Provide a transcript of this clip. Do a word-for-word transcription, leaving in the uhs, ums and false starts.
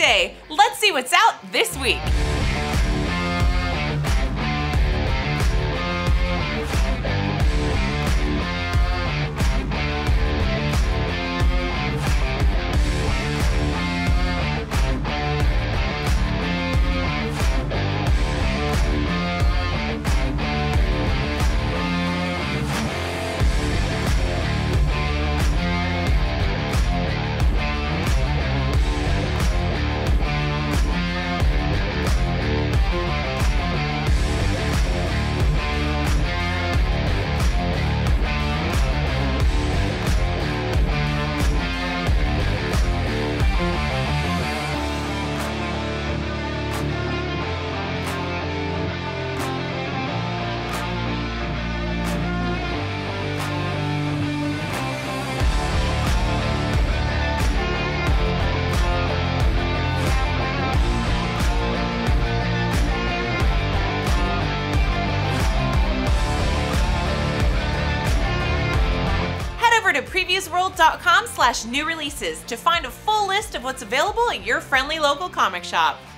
day. Let's see what's out this week. To previews world dot com slash new releases to find a full list of what's available at your friendly local comic shop.